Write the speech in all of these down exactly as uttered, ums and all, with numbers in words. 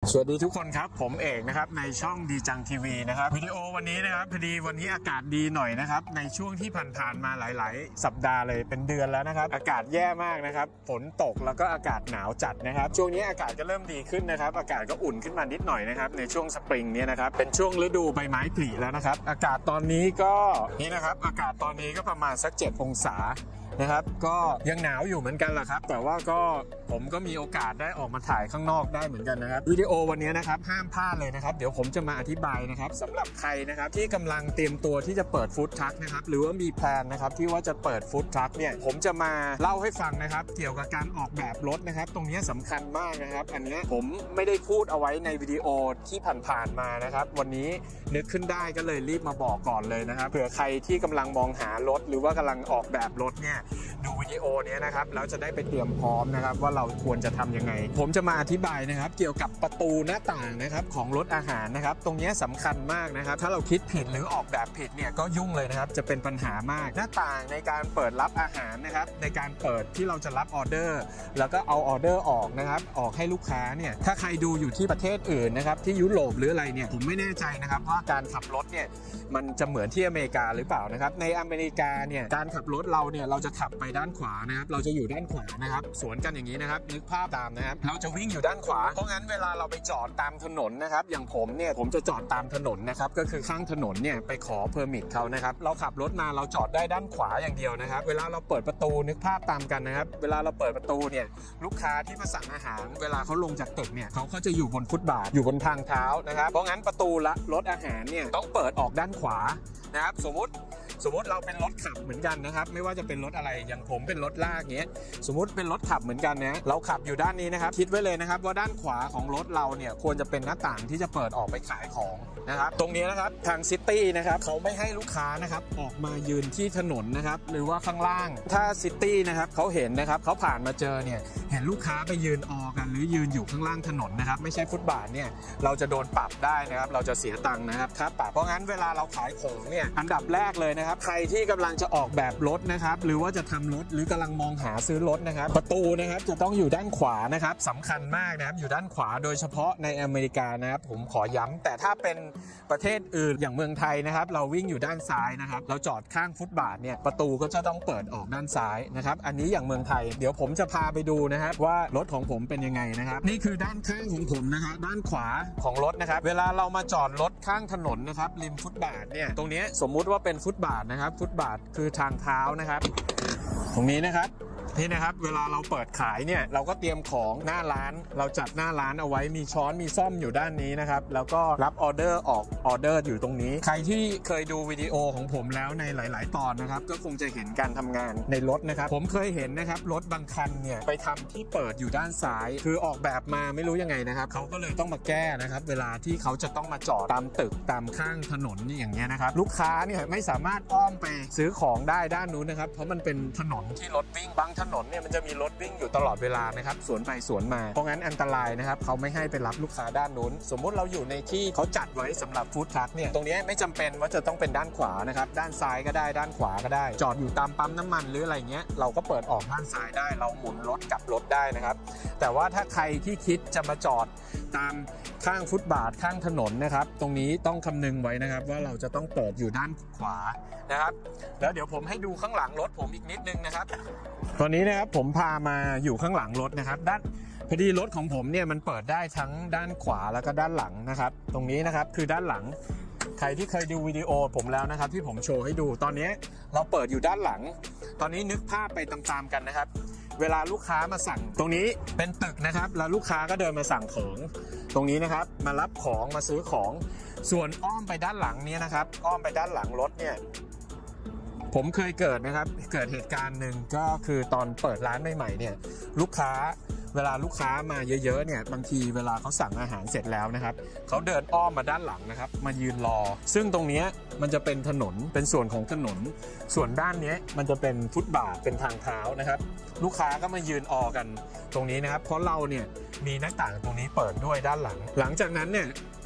สวัสดีทุกคนครับผมเอกนะครับในช่องดีจังทีวีนะครับวิดีโอวันนี้นะครับพอดีวันนี้อากาศดีหน่อยนะครับในช่วงที่ผ่านๆมาหลายๆสัปดาห์เลยเป็นเดือนแล้วนะครับอากาศแย่มากนะครับฝนตกแล้วก็อากาศหนาวจัดนะครับช่วงนี้อากาศก็เริ่มดีขึ้นนะครับอากาศก็อุ่นขึ้นมานิดหน่อยนะครับในช่วงสปริงนี้นะครับเป็นช่วงฤดูใบไม้ผลิแล้วนะครับอากาศตอนนี้ก็นี่นะครับอากาศตอนนี้ก็ประมาณสักเจ็ดองศานะครับก็ยังหนาวอยู่เหมือนกันแหละครับแต่ว่าก็ผมก็มีโอกาสได้ออกมาถ่ายข้างนอกได้เหมือนกันนะครับวิดีโอวันนี้นะครับห้ามพลาดเลยนะครับเดี๋ยวผมจะมาอธิบายนะครับสำหรับใครนะครับที่กำลังเตรียมตัวที่จะเปิดฟู้ดทรัคนะครับหรือว่ามีแพลนนะครับที่ว่าจะเปิดฟู้ดทรัคเนี่ยผมจะมาเล่าให้ฟังนะครับเกี่ยวกับการออกแบบรถนะครับตรงนี้สำคัญมากนะครับอันนี้ผมไม่ได้พูดเอาไว้ในวิดีโอที่ผ่านๆมานะครับวันนี้นึกขึ้นได้ก็เลยรีบมาบอกก่อนเลยนะครับเผื่อใครที่กำลังมองหารถหรือว่ากำลังออกแบบรถเนี่ยดูวิดีโอนี้นะครับแล้วจะได้ไปเตรียมพร้อมนะครับว่าเราควรจะทำยังไงผมจะมาอธิบายนะครับเกี่ยวกับประตูหน้าต่างนะครับของรถอาหารนะครับตรงนี้สำคัญมากนะครับถ้าเราคิดผิดหรือออกแบบผิดเนี่ยก็ยุ่งเลยนะครับจะเป็นปัญหามากหน้าต่างในการเปิดรับอาหารนะครับในการเปิดที่เราจะรับออเดอร์แล้วก็เอาออเดอร์ออกนะครับออกให้ลูกค้าเนี่ยถ้าใครดูอยู่ที่ประเทศอื่นนะครับที่ยุโรปหรืออะไรเนี่ยผมไม่แน่ใจนะครับว่าการขับรถเนี่ยมันจะเหมือนที่อเมริกาหรือเปล่านะครับในอเมริกาเนี่ยการขับรถเราเนี่ยเราจะขับไปด้านขวานะครับเราจะอยู่ด้านขวานะครับสวนกันอย่างนี้นะครับนึกภาพตามนะครับเราจะวิ่งอยู่ด้านขวาเพราะงั้นเวลาเราไปจอดตามถนนนะครับอย่างผมเนี่ยผมจะจอดตามถนนนะครับก็คือข้างถนนเนี่ยไปขอเพอร์มิทเขานะครับเราขับรถมาเราจอดได้ด้านขวาอย่างเดียวนะครับเวลาเราเปิดประตูนึกภาพตามกันนะครับเวลาเราเปิดประตูเนี่ยลูกค้าที่มาสั่งอาหารเวลาเขาลงจากตึกเนี่ยเขาก็จะอยู่บนฟุตบาทอยู่บนทางเท้านะครับเพราะงั้นประตูละรถอาหารเนี่ยต้องเปิดออกด้านขวานะครับสมมติสมมติเราเป็นรถขับเหมือนกันนะครับไม่ว่าจะเป็นรถอะไรอย่างผมเป็นรถลากเงี้ยสมมติเป็นรถขับเหมือนกันนะเราขับอยู่ด้านนี้นะครับคิดไว้เลยนะครับว่าด้านขวาของรถเราเนี่ยควรจะเป็นหน้าต่างที่จะเปิดออกไปขายของนะครับตรงนี้นะครับทางซิตี้นะครับเขาไม่ให้ลูกค้านะครับออกมายืนที่ถนนนะครับหรือว่าข้างล่างถ้าซิตี้นะครับเขาเห็นนะครับเขาผ่านมาเจอเนี่ยเห็นลูกค้าไปยืนออกันหรือยืนอยู่ข้างล่างถนนนะครับไม่ใช่ฟุตบาทเนี่ยเราจะโดนปรับได้นะครับเราจะเสียตังค์นะครับค่าปรับเพราะงั้นเวลาเราขายของเนี่ยอันดับแรกเลยนะครับใครที่กำลังจะออกแบบรถนะครับหรือว่าจะทำรถหรือกำลังมองหาซื้อรถนะครับประตูนะครับจะต้องอยู่ด้านขวานะครับสำคัญมากนะครับอยู่ด้านขวาโดยเฉพาะในอเมริกานะครับผมขอย้ำแต่ถ้าเป็นประเทศอื่นอย่างเมืองไทยนะครับเราวิ่งอยู่ด้านซ้ายนะครับเราจอดข้างฟุตบาทเนี่ยประตูก็จะต้องเปิดออกด้านซ้ายนะครับอันนี้อย่างเมืองไทยเดี๋ยวผมจะพาไปดูนะครับว่ารถของผมเป็นยังไงนะครับนี่คือด้านข้างของผมนะครับด้านขวาของรถนะครับเวลาเรามาจอดรถข้างถนนนะครับริมฟุตบาทเนี่ยตรงนี้สมมุติว่าเป็นฟุตบาทนะครับฟุตบาทคือทางเท้านะครับตรงนี้นะครับนี่นะครับเวลาเราเปิดขายเนี่ยเราก็เตรียมของหน้าร้านเราจัดหน้าร้านเอาไว้มีช้อนมีซ่อมอยู่ด้านนี้นะครับแล้วก็รับออเดอร์ออกออเดอร์อยู่ตรงนี้ใครที่เคยดูวิดีโอของผมแล้วในหลายๆตอนนะครับก็คงจะเห็นการทำงานในรถนะครับผมเคยเห็นนะครับรถบางคันเนี่ยไปทำที่เปิดอยู่ด้านซ้ายคือออกแบบมาไม่รู้ยังไงนะครับเขาก็เลยต้องมาแก้นะครับเวลาที่เขาจะต้องมาจอดตามตึกตามข้างถนนนี่อย่างเงี้ยนะครับลูกค้าเนี่ยไม่สามารถอ้อมไปซื้อของได้ด้านนู้นนะครับเพราะมันเป็นถนนที่รถวิ่งบางถนนเนี่ยมันจะมีรถวิ่งอยู่ตลอดเวลานะครับสวนไปสวนมาเพราะงั้นอันตรายนะครับเขาไม่ให้ไปรับลูกค้าด้านนู้นสมมุติเราอยู่ในที่เขาจัดไว้สำหรับฟู้ดทรัคเนี่ยตรงนี้ไม่จำเป็นว่าจะต้องเป็นด้านขวานะครับด้านซ้ายก็ได้ด้านขวาก็ได้จอดอยู่ตามปั๊มน้ำมันหรืออะไรเงี้ยเราก็เปิดออกด้านซ้ายได้เราหมุนรถกลับรถได้นะครับแต่ว่าถ้าใครที่คิดจะมาจอดตามข้างฟุตบาทข้างถนนนะครับตรงนี้ต้องคำนึงไว้นะครับว่าเราจะต้องเปิดอยู่ด้านขวานะครับแล้วเดี๋ยวผมให้ดูข้างหลังรถผมอีกนิดนึงนะครับตอนนี้นะครับผมพามาอยู่ข้างหลังรถนะครับด้านพอดีรถของผมเนี่ยมันเปิดได้ทั้งด้านขวาแล้วก็ด้านหลังนะครับตรงนี้นะครับคือด้านหลังใครที่เคยดูวิดีโอผมแล้วนะครับที่ผมโชว์ให้ดูตอนนี้เราเปิดอยู่ด้านหลังตอนนี้นึกภาพไปตามๆกันนะครับเวลาลูกค้ามาสั่งตรงนี้เป็นตึกนะครับแล้วลูกค้าก็เดินมาสั่งของตรงนี้นะครับมารับของมาซื้อของส่วนอ้อมไปด้านหลังนี้นะครับอ้อมไปด้านหลังรถเนี่ยผมเคยเกิดนะครับเกิดเหตุการณ์หนึ่งก็คือตอนเปิดร้านใหม่ๆเนี่ยลูกค้าเวลาลูกค้ามาเยอะๆเนี่ยบางทีเวลาเขาสั่งอาหารเสร็จแล้วนะครับเขาเดินอ้อมมาด้านหลังนะครับมายืนรอซึ่งตรงนี้มันจะเป็นถนนเป็นส่วนของถนนส่วนด้านนี้มันจะเป็นฟุตบาทเป็นทางเท้านะครับลูกค้าก็มายืนออกันตรงนี้นะครับเพราะเราเนี่ยมีหน้าต่างตรงนี้เปิดด้วยด้านหลังหลังจากนั้นเนี่ย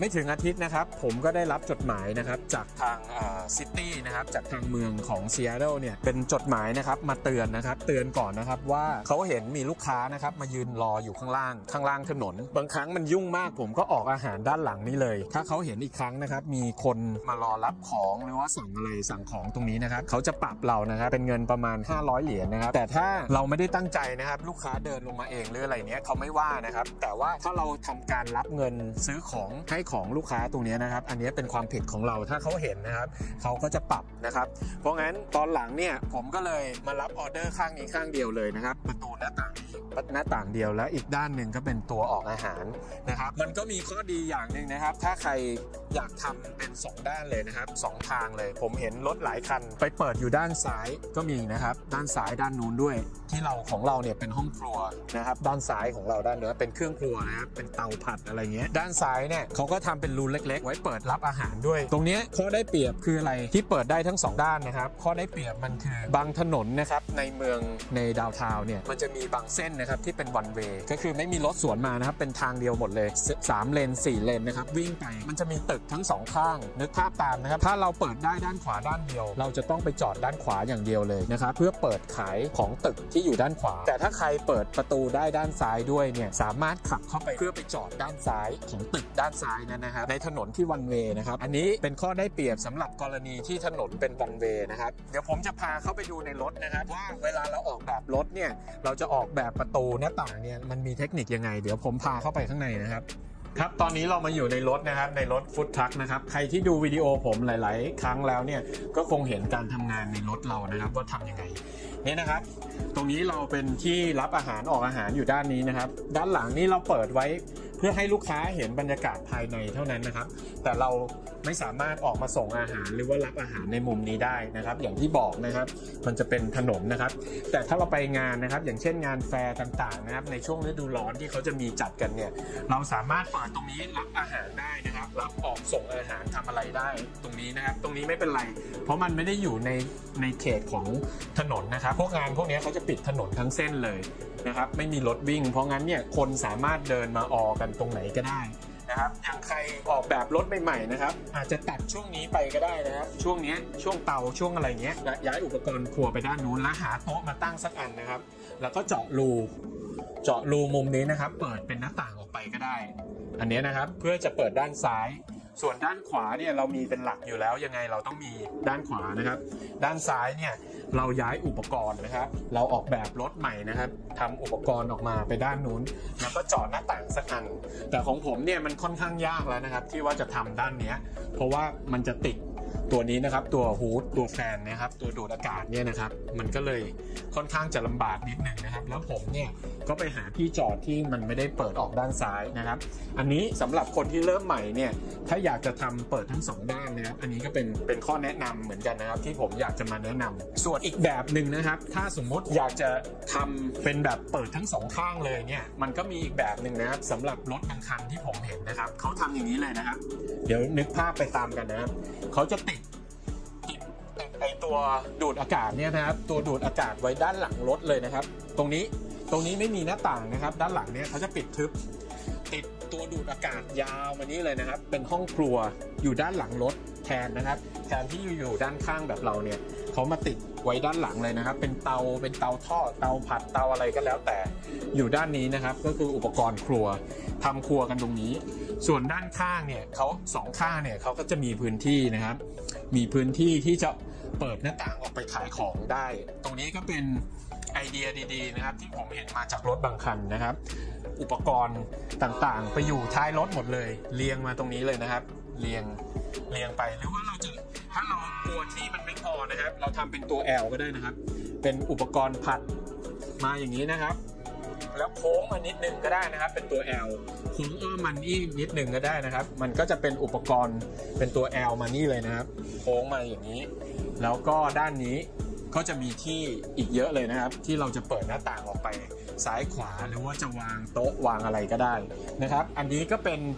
ไม่ถึงอาทิตย์นะครับผมก็ได้รับจดหมายนะครับจากทางซิตี้นะครับจากทางเมืองของซีแอตเทิลเนี่ยเป็นจดหมายนะครับมาเตือนนะครับเตือนก่อนนะครับว่าเขาเห็นมีลูกค้านะครับมายืนรออยู่ข้างล่างข้างล่างถนนบางครั้งมันยุ่งมากผมก็ออกอาหารด้านหลังนี้เลยถ้าเขาเห็นอีกครั้งนะครับมีคนมารอรับของหรือว่าสั่งอะไรสั่งของตรงนี้นะครับเขาจะปรับเรานะครับเป็นเงินประมาณห้าร้อยเหรียญนะครับแต่ถ้าเราไม่ได้ตั้งใจนะครับลูกค้าเดินลงมาเองหรืออะไรเนี้ยเขาไม่ว่านะครับแต่ว่าถ้าเราทำการรับเงินซื้อของให้ของลูกค้าตรงนี้นะครับอันนี้เป็นความผิดของเราถ้าเขาเห็นนะครับเขาก็จะปรับนะครับเพราะงั้นตอนหลังเนี่ยผมก็เลยมารับออเดอร์ข้างนี้ข้างเดียวเลยนะครับประตูหน้าต่างหน้าต่างเดียวแล้วอีกด้านหนึ่งก็เป็นตัวออกอาหารนะครับมันก็มีข้อดีอย่างหนึ่งนะครับถ้าใครอยากทำเป็นสองด้านเลยนะครับสองทางเลยผมเห็นรถหลายคันไปเปิดอยู่ด้านซ้ายก็มีนะครับด้านซ้ายด้านนู้นด้วยที่เราของเราเนี่ยเป็นห้องครัวนะครับด้านซ้ายของเราด้านเหนือเป็นเครื่องครัวนะครับเป็นเตาผัดอะไรเงี้ยด้านซ้ายเนี่ยเขาก็ทำเป็นรูเล็กๆไว้เปิดรับอาหารด้วยตรงนี้ข้อได้เปรียบคืออะไรที่เปิดได้ทั้งสองด้านนะครับข้อได้เปรียบมันคือบางถนนนะครับในเมืองในดาวน์ทาวน์เนี่ยมันจะมีบางเส้นนะครับที่เป็นวันเวย์ก็คือไม่มีรถสวนมานะครับเป็นทางเดียวหมดเลยสามเลนสี่เลนนะครับวิ่งไปมันจะมีตึกทั้งสองข้างนึกภาพตามนะครับถ้าเราเปิดได้ด้านขวาด้านเดียวเราจะต้องไปจอดด้านขวาอย่างเดียวเลยนะครับเพื่อเปิดขายของตึกที่อยู่ด้านขวาแต่ถ้าใครเปิดประตูได้ด้านซ้ายด้วยเนี่ยสามารถขับเข้าไปเพื่อไปจอดด้านซ้ายของตึกด้านซ้ายนั้นนะครับในถนนที่วันเวย์นะครับอันนี้เป็นข้อได้เปรียบสำหรับกรณีที่ถนนเป็นวันเวย์นะครับเดี๋ยวผมจะพาเข้าไปดูในรถนะครับว่าเวลาเราออกแบบรถเนี่ยเราจะออกแบบประตูหน้าต่างเนี่ยมันมีเทคนิคยังไงเดี๋ยวผมพาเข้าไปข้างในนะครับครับตอนนี้เรามาอยู่ในรถนะครับในรถฟู้ดทรัคนะครับใครที่ดูวิดีโอผมหลายๆครั้งแล้วเนี่ยก็คงเห็นการทำงานในรถเรานะครับว่าทำยังไงนี่นะครับตรงนี้เราเป็นที่รับอาหารออกอาหารอยู่ด้านนี้นะครับด้านหลังนี่เราเปิดไว้เพื่อให้ลูกค้าเห็นบรรยากาศภายในเท่านั้นนะครับแต่เราไม่สามารถออกมาส่งอาหารหรือว่ารับอาหารในมุมนี้ได้นะครับอย่างที่บอกนะครับมันจะเป็นถนนนะครับแต่ถ้าเราไปงานนะครับอย่างเช่นงานแฟร์ต่างๆนะครับในช่วงฤดูร้อนที่เขาจะมีจัดกันเนี่ยเราสามารถเปิดตรงนี้รับอาหารได้นะครับรับออกส่งอาหารทำอะไรได้ตรงนี้นะครับตรงนี้ไม่เป็นไรเพราะมันไม่ได้อยู่ในในเขตของถนนนะครับพวกงานพวกนี้เขาจะปิดถนนทั้งเส้นเลยนะครับไม่มีรถวิ่งเพราะงั้นเนี่ยคนสามารถเดินมาออกันตรงไหนก็ได้นะครับอย่างใครออกแบบรถใหม่ๆนะครับอาจจะตัดช่วงนี้ไปก็ได้นะครับช่วงนี้ช่วงเตาช่วงอะไรเงี้ยย้ายอุปกรณ์ครัวไปด้านนู้นแล้วหาโต๊ะมาตั้งสักอันนะครับแล้วก็เจาะรูเจาะรูมุมนี้นะครับเปิดเป็นหน้าต่างออกไปก็ได้อันนี้นะครับเพื่อจะเปิดด้านซ้ายส่วนด้านขวาเนี่ยเรามีเป็นหลักอยู่แล้วยังไงเราต้องมีด้านขวานะครับด้านซ้ายเนี่ยเราย้ายอุปกรณ์นะครับเราออกแบบรถใหม่นะครับทำอุปกรณ์ออกมาไปด้านนู้นแล้วก็เจาะหน้าต่างสักอันแต่ของผมเนี่ยมันค่อนข้างยากแล้วนะครับที่ว่าจะทำด้านนี้เพราะว่ามันจะติดตัวนี้นะครับตัวฮูดตัวแฟนนะครับตัวดูดอากาศเนี่ยนะครับมันก็เลยค่อนข้างจะลำบากนิดหนึ่งนะครับแล้วผมเนี่ยก็ไปหาที่จอดที่มันไม่ได้เปิดออกด้านซ้ายนะครับอันนี้สำหรับคนที่เริ่มใหม่เนี่ยถ้าอยากจะทำเปิดทั้งสองด้านนะครับอันนี้ก็เป็นเป็นข้อแนะนำเหมือนกันนะครับที่ผมอยากจะมาแนะนำส่วนอีกแบบหนึ่งนะครับถ้าสมมุติอยากจะทำเป็นแบบเปิดทั้งสองข้างเลยเนี่ยมันก็มีอีกแบบหนึ่งนะครับสำหรับรถบางคันที่ผมเห็นนะครับเขาทำอย่างนี้เลยนะครับเดี๋ยวนึกภาพไปตามกันนะครับเขาจะติดไอตัวดูดอากาศเนี่ยนะครับตัวดูดอากาศไว้ด้านหลังรถเลยนะครับตรงนี้ตรงนี้ไม่มีหน้าต่างนะครับด้านหลังเนี่ยเขาจะปิดทึบติดตัวดูดอากาศยาวมานี้เลยนะครับเป็นห้องครัวอยู่ด้านหลังรถแทนนะครับแทนที่อยู่ด้านข้างแบบเราเนี่ยเขามาติดไว้ด้านหลังเลยนะครับเป็นเตาเป็นเตาทอดเตาผัดเตาอะไรก็แล้วแต่อยู่ด้านนี้นะครับก็คืออุปกรณ์ครัวทำครัวกันตรงนี้ส่วนด้านข้างเนี่ยเขาสองข้างเนี่ยเขาก็จะมีพื้นที่นะครับมีพื้นที่ที่จะเปิดหน้าต่างออกไปขายของได้ตรงนี้ก็เป็นไอเดียดีๆนะครับที่ผมเห็นมาจากรถบางคันนะครับอุปกรณ์ต่างๆไปอยู่ท้ายรถหมดเลยเรียงมาตรงนี้เลยนะครับเรียงเรียงไปหรือว่าเราจะถ้าเรากลัวที่มันไม่พอนะครับเราทำเป็นตัว L ก็ได้นะครับเป็นอุปกรณ์ผัดมาอย่างนี้นะครับแล้วโค้งมานิดนึงก็ได้นะครับเป็นตัว L โค้งอ้อมมันอีกนิดนึงก็ได้นะครับมันก็จะเป็นอุปกรณ์เป็นตัว L มานี่เลยนะครับโค้งมาอย่างนี้แล้วก็ด้านนี้ก็จะมีที่อีกเยอะเลยนะครับที่เราจะเปิดหน้าต่างออกไปซ้ายขวาหรือว่าจะวางโต๊ะวางอะไรก็ได้นะครับอันนี้ก็เป็น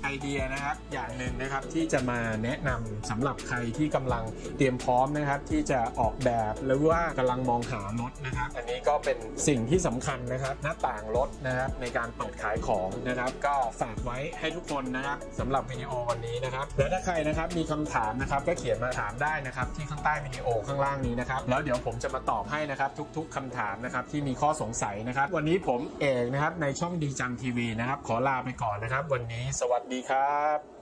ไอเดียนะครับอย่างหนึ่งนะครับที่จะมาแนะนำสำหรับใครที่กำลังเตรียมพร้อมนะครับที่จะออกแบบหรือว่ากำลังมองหารถนะครับอันนี้ก็เป็นสิ่งที่สำคัญนะครับหน้าต่างรถนะครับในการเปิดขายของนะครับก็ฝากไว้ให้ทุกคนนะครับสำหรับวิดีโอวันนี้นะครับและถ้าใครนะครับมีคำถามนะครับก็เขียนมาถามได้นะครับที่ข้างใต้วิดีโอข้างล่างนี้นะครับแล้วเดี๋ยวผมจะมาตอบให้นะครับทุกๆคำถามนะครับที่มีข้อสงสัยนะครับวันนี้ผมเอกนะครับในช่องดีจังทีวีนะครับขอลาไปก่อนนะครับวันนี้สวัสดีครับ